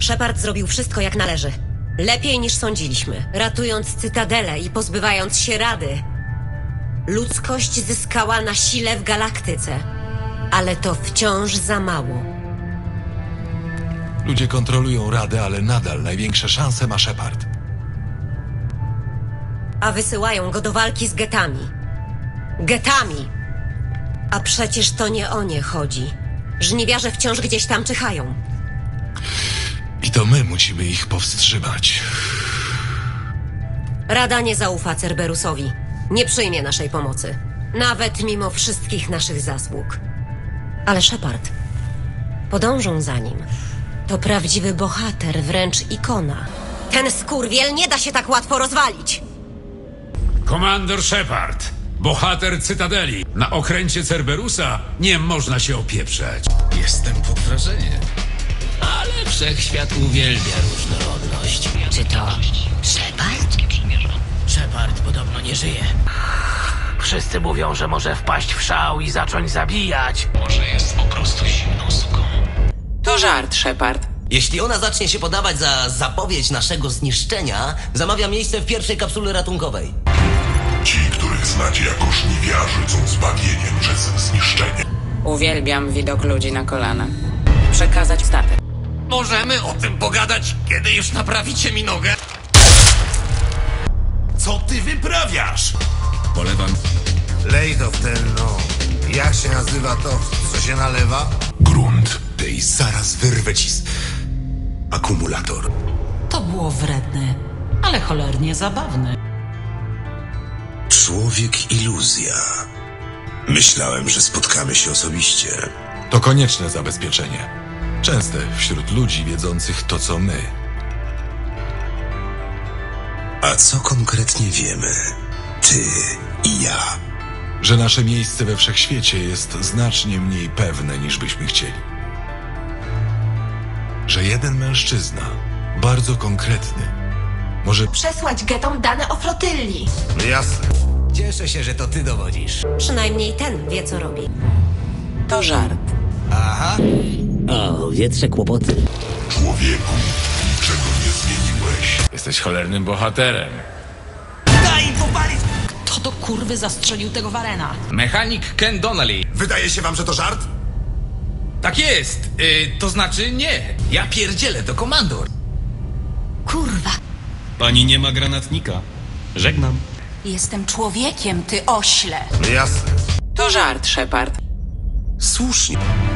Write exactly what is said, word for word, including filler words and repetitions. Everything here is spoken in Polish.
Shepard zrobił wszystko jak należy. Lepiej niż sądziliśmy, ratując Cytadelę i pozbywając się Rady. Ludzkość zyskała na sile w galaktyce, ale to wciąż za mało. Ludzie kontrolują Radę, ale nadal największe szanse ma Shepard. A wysyłają go do walki z getami. Getami! A przecież to nie o nie chodzi. Żniwiarze wciąż gdzieś tam czyhają. I to my musimy ich powstrzymać. Rada nie zaufa Cerberusowi. Nie przyjmie naszej pomocy. Nawet mimo wszystkich naszych zasług. Ale Shepard, podążą za nim. To prawdziwy bohater, wręcz ikona. Ten skurwiel nie da się tak łatwo rozwalić! Komandor Shepard, bohater Cytadeli. Na okręcie Cerberusa nie można się opieprzać. Jestem pod wrażeniem. Ale wszechświat uwielbia różnorodność. Czy to Shepard? Shepard podobno nie żyje. Wszyscy mówią, że może wpaść w szał i zacząć zabijać. Może jest po prostu zimną suką. To żart, Shepard. Jeśli ona zacznie się podawać za zapowiedź naszego zniszczenia, zamawia miejsce w pierwszej kapsule ratunkowej. Ci, których znacie jako żniwiarzy, są zbawieniem przez zniszczenie. Uwielbiam widok ludzi na kolanach. Przekazać statek. Możemy o tym pogadać, kiedy już naprawicie mi nogę? Co ty wyprawiasz? Polewam. Lej to w ten, no... Jak się nazywa to, co się nalewa? Grunt. Ty i zaraz wyrwę ci z... akumulator. To było wredne, ale cholernie zabawne. Człowiek iluzja. Myślałem, że spotkamy się osobiście. To konieczne zabezpieczenie. Częste wśród ludzi wiedzących to, co my. A co konkretnie wiemy? Ty i ja. Że nasze miejsce we wszechświecie jest znacznie mniej pewne, niż byśmy chcieli. Że jeden mężczyzna, bardzo konkretny, może przesłać getom dane o flotylli. No jasne. Cieszę się, że to ty dowodzisz. Przynajmniej ten wie, co robi. To żart. Aha. O, wietrze kłopoty. Człowieku, niczego nie zmieniłeś. Jesteś cholernym bohaterem. Daj im popalić! Kto do kurwy zastrzelił tego Warena? Mechanik Ken Donnelly. Wydaje się wam, że to żart? Tak jest. Y, to znaczy nie. Ja pierdzielę, to komandor. Kurwa. Pani nie ma granatnika. Żegnam. Jestem człowiekiem, ty ośle. No jasne. To żart, Shepard. Słusznie.